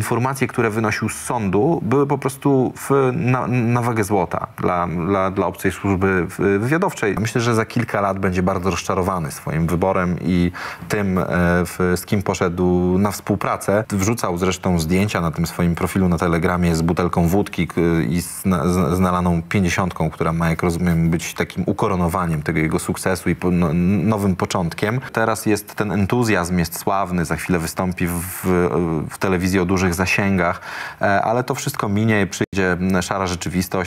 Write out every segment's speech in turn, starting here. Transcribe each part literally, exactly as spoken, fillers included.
informacje, które wynosił z sądu, były po prostu w, na, na wagę złota dla, dla, dla obcej służby wywiadowczej. Myślę, że za kilka lat będzie bardzo rozczarowany swoim wyborem i tym, w, z kim poszedł na współpracę. Wrzucał zresztą zdjęcia na tym swoim profilu na Telegramie z butelką wódki i z, z, z nalaną pięćdziesiątką, która ma, jak rozumiem, być takim ukoronowaniem tego jego sukcesu i po, no, nowym początkiem. Teraz jest ten entuzjazm, jest sławny, za chwilę wystąpi w, w telewizji o dużych zasięgach, ale to wszystko minie i przyjdzie szara rzeczywistość.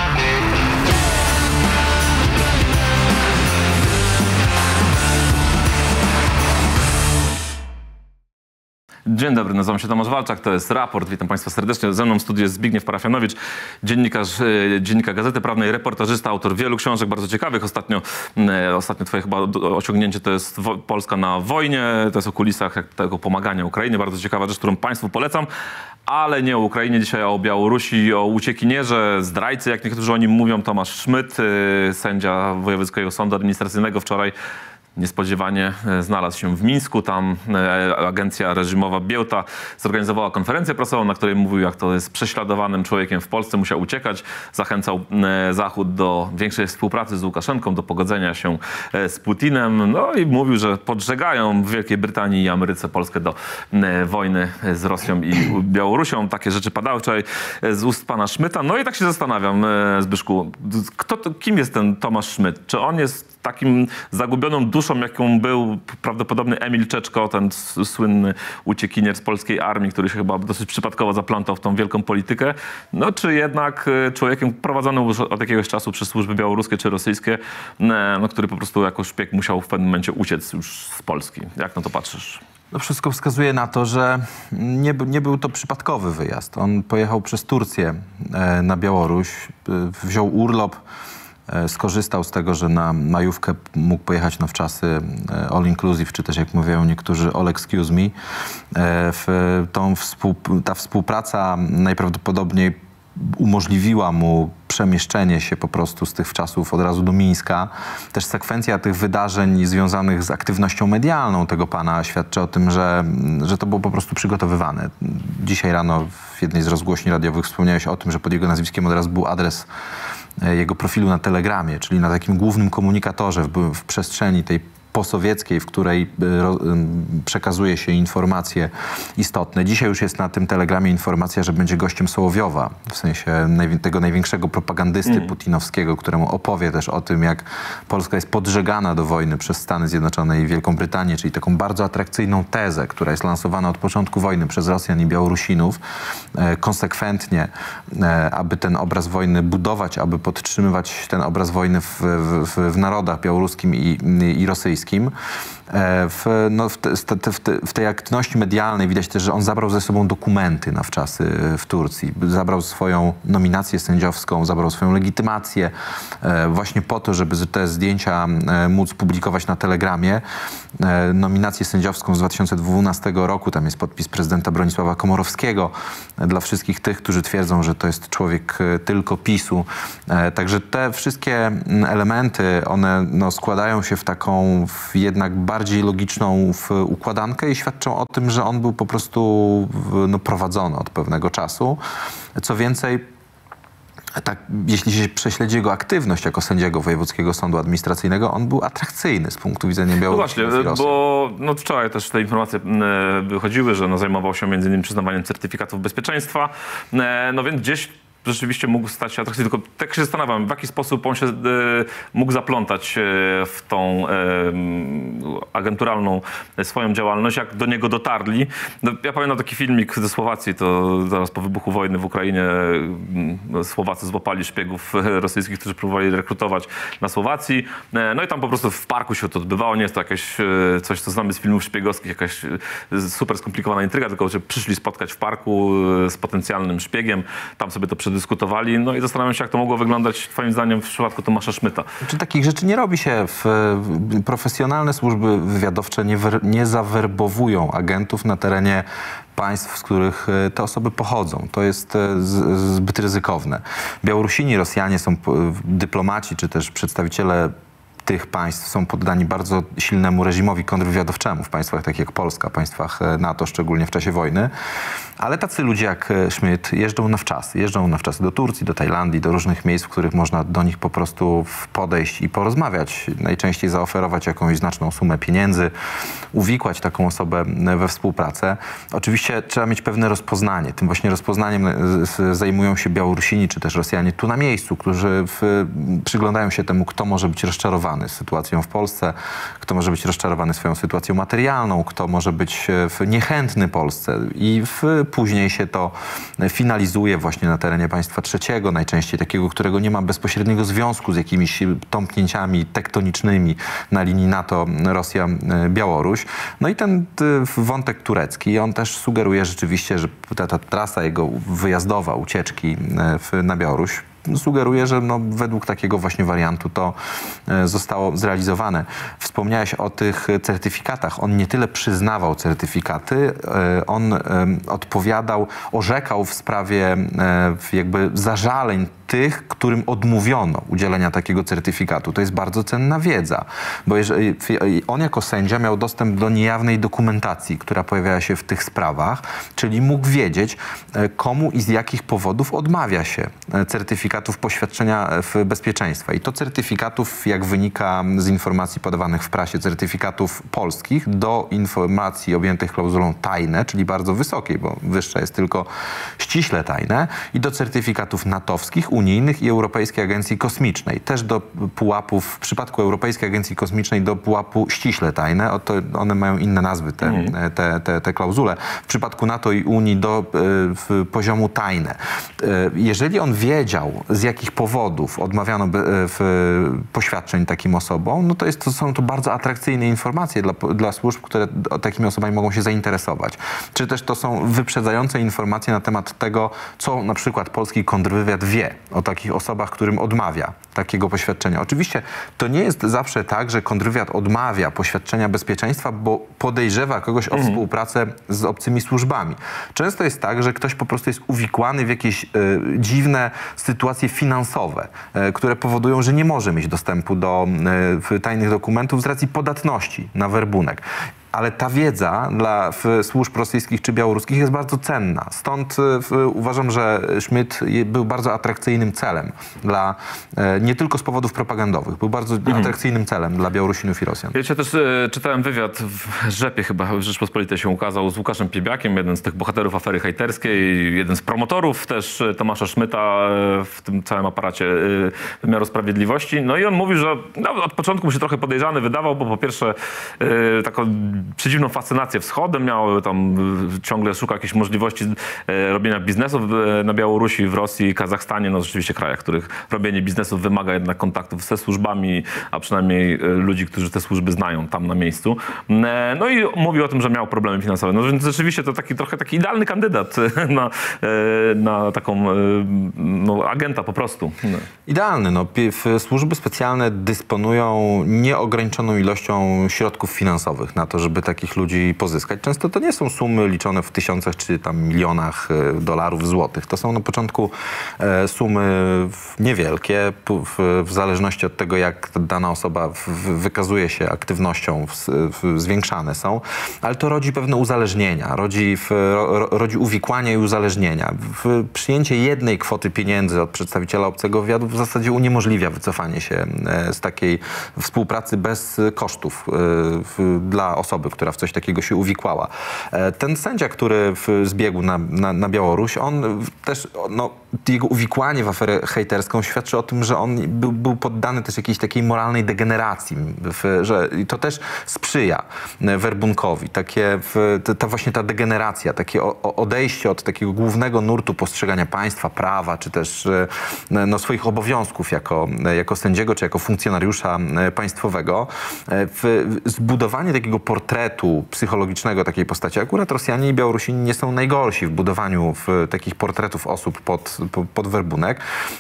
Dzień dobry, nazywam się Tomasz Walczak, to jest Raport. Witam Państwa serdecznie. Ze mną w studiu jest Zbigniew Parafianowicz, dziennikarz Dziennika Gazety Prawnej, reportażysta, autor wielu książek bardzo ciekawych. Ostatnio, ostatnio twoje chyba osiągnięcie to jest Polska na wojnie, to jest o kulisach jak tego pomagania Ukrainie. Bardzo ciekawa rzecz, którą Państwu polecam. Ale nie o Ukrainie, dzisiaj o Białorusi, o uciekinierze, zdrajcy, jak niektórzy o nim mówią. Tomasz Szmyt, sędzia Wojewódzkiego Sądu Administracyjnego, wczoraj niespodziewanie znalazł się w Mińsku. Tam agencja reżimowa Biełta zorganizowała konferencję prasową, na której mówił, jak to jest prześladowanym człowiekiem w Polsce, musiał uciekać. Zachęcał Zachód do większej współpracy z Łukaszenką, do pogodzenia się z Putinem. No i mówił, że podżegają w Wielkiej Brytanii i Ameryce Polskę do wojny z Rosją i Białorusią. Takie rzeczy padały wczoraj z ust pana Szmyta. No i tak się zastanawiam, Zbyszku, kto, kim jest ten Tomasz Szmyt? Czy on jest takim zagubioną duszą, jaką był prawdopodobny Emil Czeczko, ten słynny uciekinier z polskiej armii, który się chyba dosyć przypadkowo zaplątał w tą wielką politykę, no czy jednak człowiekiem prowadzonym już od jakiegoś czasu przez służby białoruskie czy rosyjskie, no, który po prostu jako szpieg musiał w pewnym momencie uciec już z Polski. Jak na to patrzysz? No wszystko wskazuje na to, że nie, nie był to przypadkowy wyjazd. On pojechał przez Turcję na Białoruś, wziął urlop, skorzystał z tego, że na majówkę mógł pojechać na wczasy all inclusive, czy też jak mówią niektórzy all excuse me. W tą współ, ta współpraca najprawdopodobniej umożliwiła mu przemieszczenie się po prostu z tych czasów od razu do Mińska. Też sekwencja tych wydarzeń związanych z aktywnością medialną tego pana świadczy o tym, że, że to było po prostu przygotowywane. Dzisiaj rano w jednej z rozgłośni radiowych wspomniałeś o tym, że pod jego nazwiskiem od razu był adres jego profilu na Telegramie, czyli na takim głównym komunikatorze w, w przestrzeni tej posowieckiej, w której ro, przekazuje się informacje istotne. Dzisiaj już jest na tym Telegramie informacja, że będzie gościem Sołowiowa, w sensie naj, tego największego propagandysty mm. putinowskiego, któremu opowie też o tym, jak Polska jest podżegana do wojny przez Stany Zjednoczone i Wielką Brytanię, czyli taką bardzo atrakcyjną tezę, która jest lansowana od początku wojny przez Rosjan i Białorusinów, e, konsekwentnie, e, aby ten obraz wojny budować, aby podtrzymywać ten obraz wojny w, w, w narodach białoruskim i, i rosyjskim. W, no, w, te, w, te, w tej aktywności medialnej widać też, że on zabrał ze sobą dokumenty na wczasy w Turcji. Zabrał swoją nominację sędziowską, zabrał swoją legitymację właśnie po to, żeby te zdjęcia móc publikować na Telegramie. Nominację sędziowską z dwa tysiące dwunastego roku, tam jest podpis prezydenta Bronisława Komorowskiego. Dla wszystkich tych, którzy twierdzą, że to jest człowiek tylko PiSu. Także te wszystkie elementy, one no, składają się w taką w jednak bardziej logiczną w układankę i świadczą o tym, że on był po prostu no, prowadzony od pewnego czasu. Co więcej, tak, jeśli się prześledzi jego aktywność jako sędziego Wojewódzkiego Sądu Administracyjnego, on był atrakcyjny z punktu widzenia Białorusi. No właśnie, bo no, wczoraj też te informacje wychodziły, że no, zajmował się między innymi przyznawaniem certyfikatów bezpieczeństwa, no więc gdzieś rzeczywiście mógł stać się atrakcyjny. Tylko tak się zastanawiam, w jaki sposób on się e, mógł zaplątać e, w tą e, agenturalną swoją działalność, jak do niego dotarli. No, ja pamiętam taki filmik ze Słowacji, to zaraz po wybuchu wojny w Ukrainie e, Słowacy złapali szpiegów rosyjskich, którzy próbowali rekrutować na Słowacji. E, no i tam po prostu w parku się to odbywało. Nie jest to jakieś e, coś, co znamy z filmów szpiegowskich, jakaś e, super skomplikowana intryga, tylko że przyszli spotkać w parku e, z potencjalnym szpiegiem. Tam sobie to przed dyskutowali. No i zastanawiam się, jak to mogło wyglądać twoim zdaniem w przypadku Tomasza Szmyta. Czy takich rzeczy nie robi się? W, profesjonalne służby wywiadowcze nie, wer, nie zawerbowują agentów na terenie państw, z których te osoby pochodzą. To jest z, zbyt ryzykowne. Białorusini, Rosjanie są dyplomaci, czy też przedstawiciele tych państw są poddani bardzo silnemu reżimowi kontrwywiadowczemu w państwach takich jak Polska, państwach NATO, szczególnie w czasie wojny. Ale tacy ludzie jak Schmidt jeżdżą na wczasy. Jeżdżą na wczasy do Turcji, do Tajlandii, do różnych miejsc, w których można do nich po prostu podejść i porozmawiać. Najczęściej zaoferować jakąś znaczną sumę pieniędzy, uwikłać taką osobę we współpracę. Oczywiście trzeba mieć pewne rozpoznanie. Tym właśnie rozpoznaniem zajmują się Białorusini czy też Rosjanie tu na miejscu, którzy w, przyglądają się temu, kto może być rozczarowany sytuacją w Polsce, kto może być rozczarowany swoją sytuacją materialną, kto może być niechętny Polsce i w, później się to finalizuje właśnie na terenie państwa trzeciego, najczęściej takiego, którego nie ma bezpośredniego związku z jakimiś tąpnięciami tektonicznymi na linii NATO, Rosja, Białoruś. No i ten wątek turecki, on też sugeruje rzeczywiście, że ta, ta trasa jego wyjazdowa, ucieczki w, na Białoruś sugeruje, że no, według takiego właśnie wariantu to e, zostało zrealizowane. Wspomniałeś o tych certyfikatach. On nie tyle przyznawał certyfikaty, e, on e, odpowiadał, orzekał w sprawie e, jakby zażaleń tych, którym odmówiono udzielenia takiego certyfikatu. To jest bardzo cenna wiedza, bo jeżeli, on jako sędzia miał dostęp do niejawnej dokumentacji, która pojawiała się w tych sprawach, czyli mógł wiedzieć, komu i z jakich powodów odmawia się certyfikatów poświadczenia w bezpieczeństwa. I to certyfikatów, jak wynika z informacji podawanych w prasie, certyfikatów polskich do informacji objętych klauzulą tajne, czyli bardzo wysokiej, bo wyższa jest tylko ściśle tajne, i do certyfikatów natowskich, unijnych i Europejskiej Agencji Kosmicznej. Też do pułapów, w przypadku Europejskiej Agencji Kosmicznej do pułapu ściśle tajne. Oto one mają inne nazwy, te, mm. te, te, te klauzule. W przypadku NATO i Unii do y, poziomu tajne. Y, jeżeli on wiedział, z jakich powodów odmawiano by, y, w, poświadczeń takim osobom, no to, jest, to są to bardzo atrakcyjne informacje dla, dla służb, które takimi osobami mogą się zainteresować. Czy też to są wyprzedzające informacje na temat tego, co na przykład polski kontrwywiad wie o takich osobach, którym odmawia takiego poświadczenia. Oczywiście to nie jest zawsze tak, że kontrwywiad odmawia poświadczenia bezpieczeństwa, bo podejrzewa kogoś o mhm. współpracę z obcymi służbami. Często jest tak, że ktoś po prostu jest uwikłany w jakieś e, dziwne sytuacje finansowe, e, które powodują, że nie może mieć dostępu do e, tajnych dokumentów z racji podatności na werbunek. Ale ta wiedza dla służb rosyjskich czy białoruskich jest bardzo cenna. Stąd w, uważam, że Schmidt był bardzo atrakcyjnym celem dla, nie tylko z powodów propagandowych, był bardzo mhm. atrakcyjnym celem dla Białorusinów i Rosjan. Wiecie, też e, czytałem wywiad w Rzepie, chyba w Rzeczpospolitej się ukazał, z Łukaszem Piebiakiem, jeden z tych bohaterów afery hejterskiej, jeden z promotorów też Tomasza Schmidta w tym całym aparacie e, wymiaru sprawiedliwości. No i on mówił, że no, od początku mu się trochę podejrzany wydawał, bo po pierwsze e, taką przedziwną fascynację wschodem, miał tam, ciągle szuka jakichś możliwości e, robienia biznesów e, na Białorusi, w Rosji, Kazachstanie, no rzeczywiście krajach, w których robienie biznesów wymaga jednak kontaktów ze służbami, a przynajmniej e, ludzi, którzy te służby znają tam na miejscu. E, no i mówił o tym, że miał problemy finansowe. No więc rzeczywiście to taki trochę taki idealny kandydat na, e, na taką e, no, agenta po prostu. No. Idealny. No. Służby specjalne dysponują nieograniczoną ilością środków finansowych na to, żeby takich ludzi pozyskać. Często to nie są sumy liczone w tysiącach czy tam milionach dolarów, złotych. To są na początku e, sumy niewielkie, w, w zależności od tego, jak dana osoba w, wykazuje się aktywnością, w, w, zwiększane są, ale to rodzi pewne uzależnienia, rodzi, w, ro, rodzi uwikłania i uzależnienia. W, przyjęcie jednej kwoty pieniędzy od przedstawiciela obcego wywiadu w zasadzie uniemożliwia wycofanie się e, z takiej współpracy bez kosztów e, w, dla osoby, która w coś takiego się uwikłała. Ten sędzia, który zbiegł na, na, na Białoruś, on też, no, jego uwikłanie w aferę hejterską świadczy o tym, że on był, był poddany też jakiejś takiej moralnej degeneracji, w, że to też sprzyja werbunkowi. Takie, w, ta właśnie ta degeneracja, takie odejście od takiego głównego nurtu postrzegania państwa, prawa, czy też no, swoich obowiązków jako, jako sędziego, czy jako funkcjonariusza państwowego. W, zbudowanie takiego portretu portretu psychologicznego takiej postaci. Akurat Rosjanie i Białorusini nie są najgorsi w budowaniu w takich portretów osób pod, pod werbunek.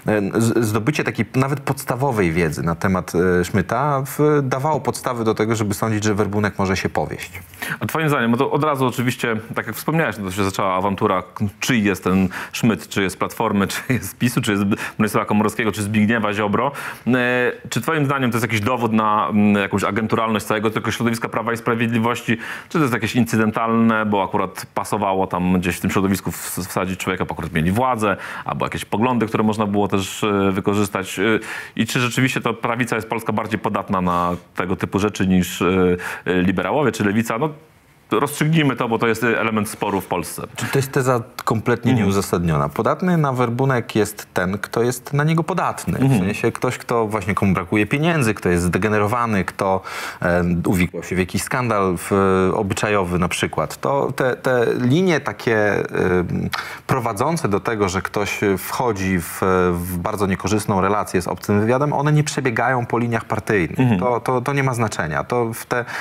Zdobycie takiej nawet podstawowej wiedzy na temat Szmyta dawało podstawy do tego, żeby sądzić, że werbunek może się powieść. A twoim zdaniem, bo to od razu oczywiście, tak jak wspomniałeś, to się zaczęła awantura, czyj jest ten Szmyt, czy jest Platformy, czy jest z PiSu, czy jest Bronisława Komorowskiego, czy Zbigniewa Ziobro. Czy twoim zdaniem to jest jakiś dowód na jakąś agenturalność całego tego środowiska Prawa i Sprawiedliwości, czy to jest jakieś incydentalne, bo akurat pasowało tam gdzieś w tym środowisku wsadzić człowieka, bo akurat mieli władzę, albo jakieś poglądy, które można było też wykorzystać. I czy rzeczywiście to prawica jest Polska bardziej podatna na tego typu rzeczy niż liberałowie, czy lewica? No, rozstrzygnijmy to, bo to jest element sporu w Polsce. To jest teza kompletnie Mhm. nieuzasadniona. Podatny na werbunek jest ten, kto jest na niego podatny. Mhm. W sensie ktoś, kto właśnie komu brakuje pieniędzy, kto jest zdegenerowany, kto e, uwikłał się w jakiś skandal w, e, obyczajowy na przykład. To te, te linie takie e, prowadzące do tego, że ktoś wchodzi w, w bardzo niekorzystną relację z obcym wywiadem, one nie przebiegają po liniach partyjnych. Mhm. To, to, to nie ma znaczenia. To w te e,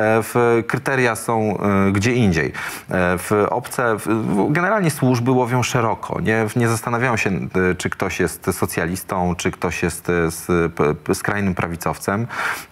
w kryteria są gdzie indziej. W obce, generalnie służby łowią szeroko. Nie, nie zastanawiają się, czy ktoś jest socjalistą, czy ktoś jest skrajnym prawicowcem.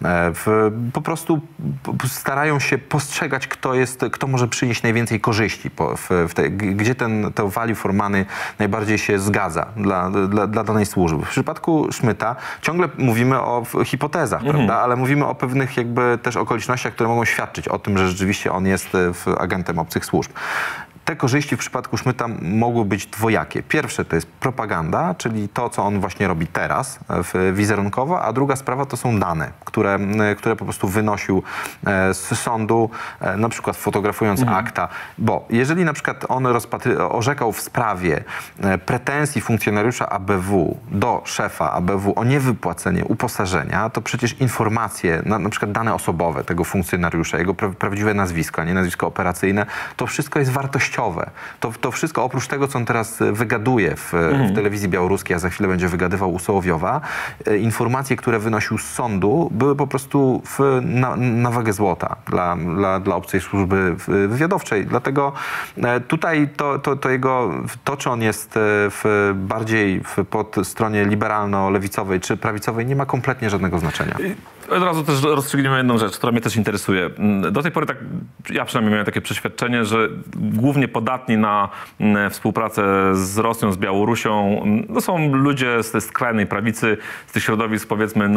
W, po prostu starają się postrzegać, kto jest, kto może przynieść najwięcej korzyści, po, w, w te, gdzie ten, to value for money najbardziej się zgadza dla, dla, dla danej służby. W przypadku Szmyta ciągle mówimy o hipotezach, mm. prawda? Ale mówimy o pewnych jakby też okolicznościach, które mogą świadczyć o tym, że rzeczywiście on jest agentem obcych służb. Te korzyści w przypadku Szmyta mogły być dwojakie. Pierwsze to jest propaganda, czyli to, co on właśnie robi teraz wizerunkowo, a druga sprawa to są dane, które, które po prostu wynosił z sądu, na przykład fotografując mhm. akta. Bo jeżeli na przykład on rozpatry- orzekał w sprawie pretensji funkcjonariusza A B W do szefa A B W o niewypłacenie uposażenia, to przecież informacje, na, na przykład dane osobowe tego funkcjonariusza, jego pra- prawdziwe nazwisko, a nie nazwisko operacyjne, to wszystko jest wartościowe. To, to wszystko, oprócz tego, co on teraz wygaduje w, mhm. w telewizji białoruskiej, a za chwilę będzie wygadywał u Sołowiowa, e, informacje, które wynosił z sądu, były po prostu w, na, na wagę złota dla, dla, dla obcej służby wywiadowczej. Dlatego e, tutaj to, to, to jego, to czy on jest w, bardziej w, pod stronie liberalno-lewicowej czy prawicowej, nie ma kompletnie żadnego znaczenia. Od razu też rozstrzygniemy jedną rzecz, która mnie też interesuje. Do tej pory tak, ja przynajmniej miałem takie przeświadczenie, że głównie podatni na współpracę z Rosją, z Białorusią, to są ludzie z tej skrajnej prawicy, z tych środowisk powiedzmy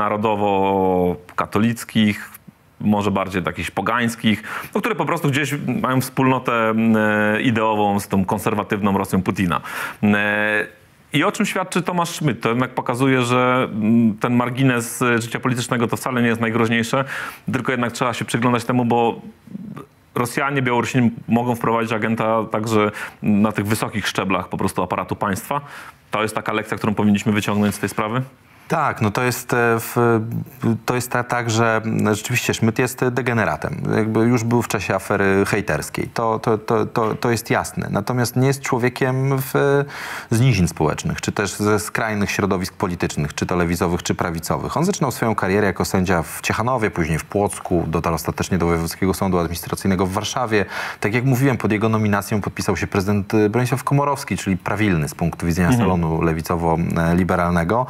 narodowo-katolickich, może bardziej jakichś pogańskich, no, które po prostu gdzieś mają wspólnotę ideową z tą konserwatywną Rosją Putina. I o czym świadczy Tomasz Szmyt? To jednak pokazuje, że ten margines życia politycznego to wcale nie jest najgroźniejsze, tylko jednak trzeba się przyglądać temu, bo Rosjanie, Białorusini mogą wprowadzić agenta także na tych wysokich szczeblach po prostu aparatu państwa. To jest taka lekcja, którą powinniśmy wyciągnąć z tej sprawy? Tak, no to jest, w, to jest tak, że rzeczywiście Szmyt jest degeneratem. Jakby już był w czasie afery hejterskiej. To, to, to, to, to jest jasne. Natomiast nie jest człowiekiem w, z nizin społecznych, czy też ze skrajnych środowisk politycznych, czy to lewicowych, czy prawicowych. On zaczynał swoją karierę jako sędzia w Ciechanowie, później w Płocku, dotarł ostatecznie do Wojewódzkiego Sądu Administracyjnego w Warszawie. Tak jak mówiłem, pod jego nominacją podpisał się prezydent Bronisław Komorowski, czyli prawilny z punktu widzenia mhm. salonu lewicowo-liberalnego.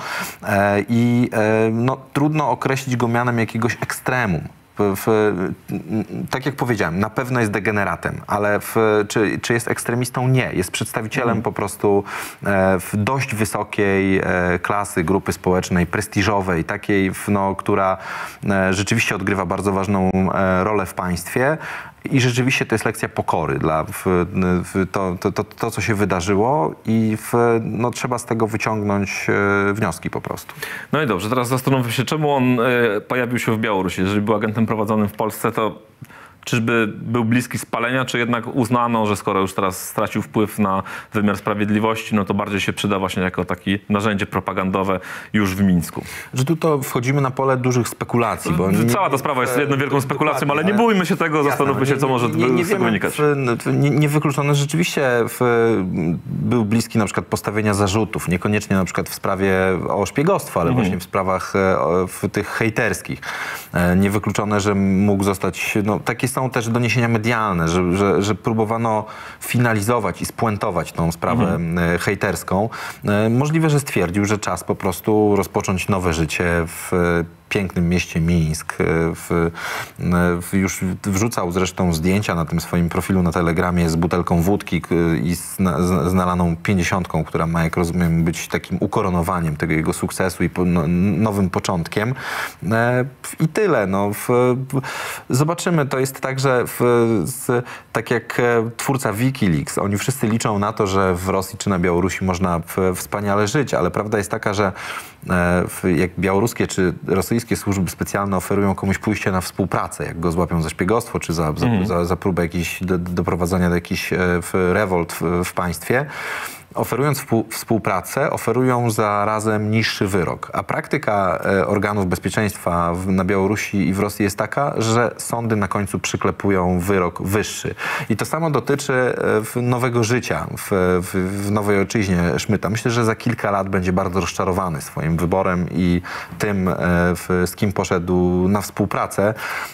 I no, trudno określić go mianem jakiegoś ekstremum. W, w, tak jak powiedziałem, na pewno jest degeneratem, ale w, czy, czy jest ekstremistą? Nie. Jest przedstawicielem mm. po prostu e, w dość wysokiej e, klasy, grupy społecznej, prestiżowej, takiej, w, no, która e, rzeczywiście odgrywa bardzo ważną e, rolę w państwie. I rzeczywiście to jest lekcja pokory dla w, w to, to, to, to, co się wydarzyło i w, no, trzeba z tego wyciągnąć e, wnioski po prostu. No i dobrze, teraz zastanówmy się, czemu on e, pojawił się w Białorusi. Jeżeli był agentem prowadzonym w Polsce, to czyżby był bliski spalenia, czy jednak uznano, że skoro już teraz stracił wpływ na wymiar sprawiedliwości, no to bardziej się przyda właśnie jako takie narzędzie propagandowe już w Mińsku? Że tu to wchodzimy na pole dużych spekulacji. Bo nie, Cała ta sprawa jest jedną wielką spekulacją, ale nie bójmy się tego, jasne, zastanówmy się, co może nie, nie z tego wynikać. Niewykluczone, że rzeczywiście w, był bliski na przykład postawienia zarzutów, niekoniecznie na przykład w sprawie o szpiegostwo, ale mhm. właśnie w sprawach w tych hejterskich. Niewykluczone, że mógł zostać, no takie takie są też doniesienia medialne, że, że, że próbowano finalizować i spuentować tą sprawę mhm. hejterską. Możliwe, że stwierdził, że czas po prostu rozpocząć nowe życie w pięknym mieście Mińsk. W, w, już wrzucał zresztą zdjęcia na tym swoim profilu na Telegramie z butelką wódki i z, z, z nalaną pięćdziesiątką, która ma, jak rozumiem, być takim ukoronowaniem tego jego sukcesu i po, no, nowym początkiem. I tyle. No, w, w, zobaczymy. To jest tak, że w, z, tak jak twórca Wikileaks, oni wszyscy liczą na to, że w Rosji czy na Białorusi można w, wspaniale żyć, ale prawda jest taka, że w, jak białoruskie czy rosyjskie służby specjalne oferują komuś pójście na współpracę, jak go złapią za szpiegostwo, czy za, za, mm. za, za próbę jakiejś do, doprowadzenia do jakichś rewolt w, w państwie, oferując współpracę, oferują zarazem niższy wyrok. A praktyka organów bezpieczeństwa na Białorusi i w Rosji jest taka, że sądy na końcu przyklepują wyrok wyższy. I to samo dotyczy nowego życia w, w, w nowej ojczyźnie Szmyta. Myślę, że za kilka lat będzie bardzo rozczarowany swoim wyborem i tym, w, z kim poszedł na współpracę.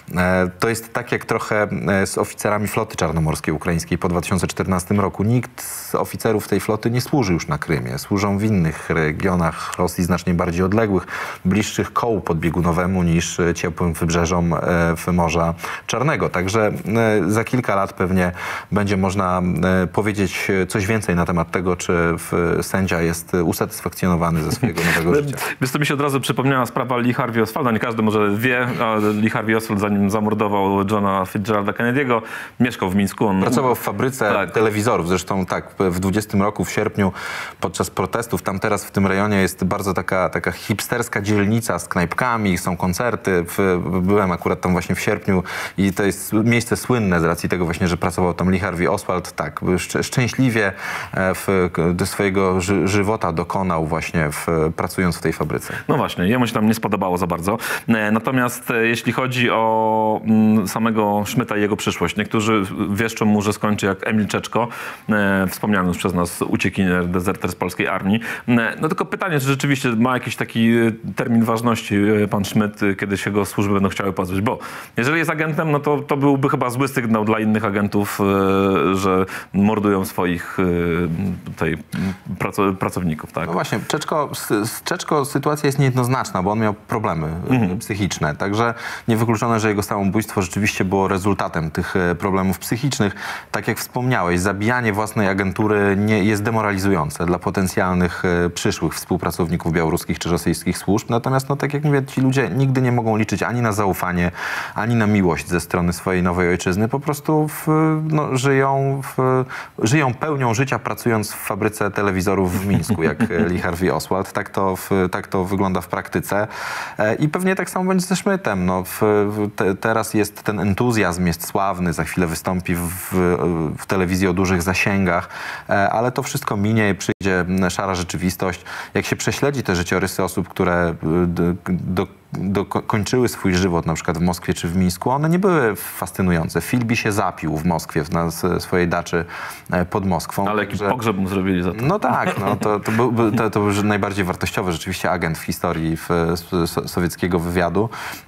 To jest tak jak trochę z oficerami floty czarnomorskiej ukraińskiej po dwa tysiące czternastym roku. Nikt z oficerów tej floty nie służy już na Krymie. Służą w innych regionach Rosji, znacznie bardziej odległych, bliższych kołu podbiegunowemu niż ciepłym wybrzeżom w Morza Czarnego. Także za kilka lat pewnie będzie można powiedzieć coś więcej na temat tego, czy sędzia jest usatysfakcjonowany ze swojego nowego życia. Wiesz, to mi się od razu przypomniała sprawa Lee Harvey Oswalda. Nie każdy może wie, a Lee Harvey Oswald, zanim zamordował Johna Fitzgeralda Kennedy'ego, mieszkał w Mińsku. On... Pracował w fabryce tak. telewizorów. Zresztą tak, w dwudziestym roku, w sierpniu, podczas protestów, tam teraz w tym rejonie jest bardzo taka, taka hipsterska dzielnica z knajpkami, są koncerty. W, byłem akurat tam właśnie w sierpniu i to jest miejsce słynne z racji tego właśnie, że pracował tam Lee Harvey Oswald. Tak, szcz szczęśliwie w, do swojego ży żywota dokonał właśnie w, pracując w tej fabryce. No właśnie, jemu się tam nie spodobało za bardzo. Natomiast jeśli chodzi o samego Szmyta i jego przyszłość, niektórzy wieszczą mu, że skończy jak Emil Czeczko, wspomniany już przez nas uciekinier, dezerter z polskiej armii. No tylko pytanie, czy rzeczywiście ma jakiś taki termin ważności pan Szmyt, kiedy się go służby będą chciały pozbyć, bo jeżeli jest agentem, no to, to byłby chyba zły sygnał dla innych agentów, że mordują swoich tutaj pracowników, tak? No właśnie, Czeczko, z Czeczko sytuacja jest niejednoznaczna, bo on miał problemy mhm. psychiczne, także niewykluczone, że jego samobójstwo rzeczywiście było rezultatem tych problemów psychicznych. Tak jak wspomniałeś, zabijanie własnej agentury nie jest demoralizujące dla potencjalnych przyszłych współpracowników białoruskich czy rosyjskich służb. Natomiast, no tak jak mówię, ci ludzie nigdy nie mogą liczyć ani na zaufanie, ani na miłość ze strony swojej nowej ojczyzny. Po prostu w, no, żyją, w, żyją pełnią życia, pracując w fabryce telewizorów w Mińsku, jak Lee Harvey Oswald. Tak to, w, tak to wygląda w praktyce. I pewnie tak samo będzie ze Szmytem. No, w, te, teraz jest ten entuzjazm, jest sławny, za chwilę wystąpi w, w telewizji o dużych zasięgach, ale to wszystko minie, przyjdzie szara rzeczywistość. Jak się prześledzi te życiorysy osób, które do, do dokończyły swój żywot na przykład w Moskwie czy w Mińsku, one nie były fascynujące. Filbi się zapił w Moskwie, na swojej daczy pod Moskwą. Ale jaki pogrzeb mu zrobili za to. No tak, no, to, to, był, to, to był najbardziej wartościowy rzeczywiście agent w historii w, w, sowieckiego wywiadu.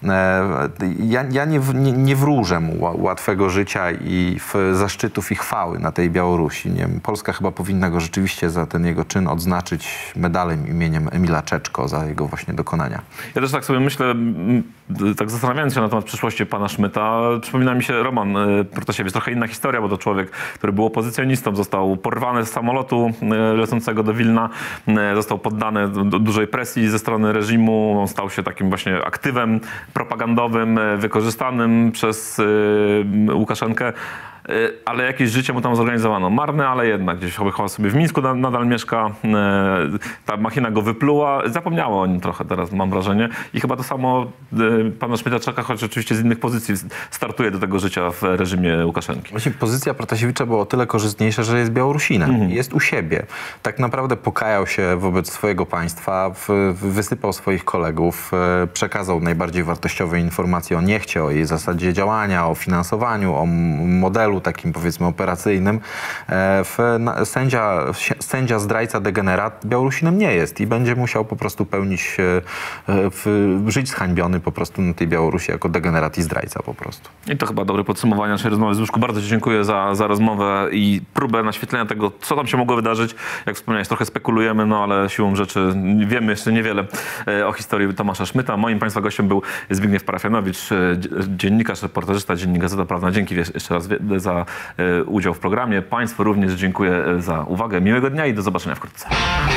Ja, ja nie, nie, nie wróżę mu łatwego życia i w zaszczytów i chwały na tej Białorusi. Nie wiem, Polska chyba powinna go rzeczywiście za ten jego czyn odznaczyć medalem imieniem Emila Czeczko za jego właśnie dokonania. Ja też tak sobie myślę, tak zastanawiając się na temat przyszłości pana Szmyta, przypomina mi się Roman Protasiewicz. Trochę inna historia, bo to człowiek, który był opozycjonistą, został porwany z samolotu lecącego do Wilna, został poddany do dużej presji ze strony reżimu, on stał się takim właśnie aktywem propagandowym, wykorzystanym przez Łukaszenkę. Ale jakieś życie mu tam zorganizowano. Marne, ale jednak. Gdzieś chyba sobie w Mińsku nadal mieszka. Ta machina go wypluła. Zapomniało o nim trochę teraz, mam wrażenie. I chyba to samo pana Szmyta czeka, choć oczywiście z innych pozycji startuje do tego życia w reżimie Łukaszenki. Właśnie pozycja Protasiewicza była o tyle korzystniejsza, że jest Białorusinem. Mhm. Jest u siebie. Tak naprawdę pokajał się wobec swojego państwa, wysypał swoich kolegów, przekazał najbardziej wartościowe informacje o niechcie, o jej zasadzie działania, o finansowaniu, o modelu celu takim, powiedzmy, operacyjnym, w, na, sędzia, sędzia zdrajca degenerat Białorusinem nie jest i będzie musiał po prostu pełnić, w, żyć zhańbiony po prostu na tej Białorusi jako degenerat i zdrajca po prostu. I to chyba dobre podsumowanie naszej rozmowy. Zbyszku, bardzo ci dziękuję za, za rozmowę i próbę naświetlenia tego, co tam się mogło wydarzyć. Jak wspomniałeś, trochę spekulujemy, no ale siłą rzeczy wiemy jeszcze niewiele o historii Tomasza Szmyta. Moim państwa gościem był Zbigniew Parafianowicz, dziennikarz, reportażysta, Dziennik Gazeta Prawna. Dzięki jeszcze raz za udział w programie. Państwu również dziękuję za uwagę. Miłego dnia i do zobaczenia wkrótce.